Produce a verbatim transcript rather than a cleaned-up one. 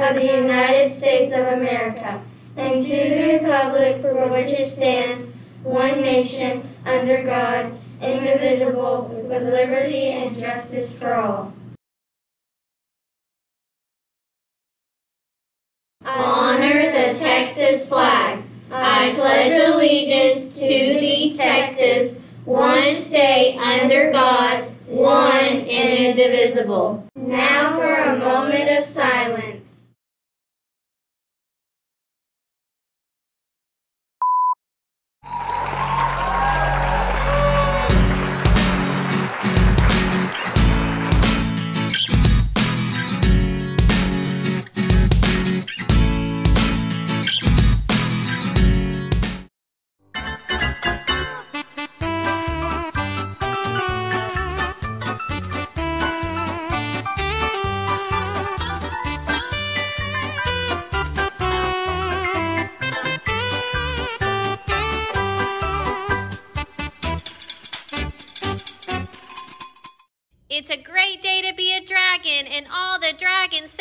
of the United States of America, and to the republic for which it stands, one nation, under God, indivisible, with liberty and justice for all. Honor the Texas flag. I pledge allegiance to thee, Texas, one state under God, one and indivisible. Now for a moment of silence. It's a great day to be a dragon, and all the dragons